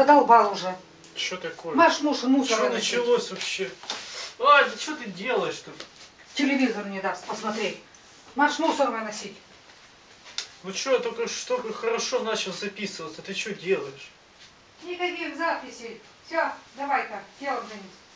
Задолбал уже. Что такое? Марш муж мусор Что выносить. началось вообще? А, да что ты делаешь-то? Телевизор не даст посмотреть. Марш мусор выносить. Ну что, только что хорошо начал записываться. Ты что делаешь? Никаких записей. Все, давай-ка, дело занес.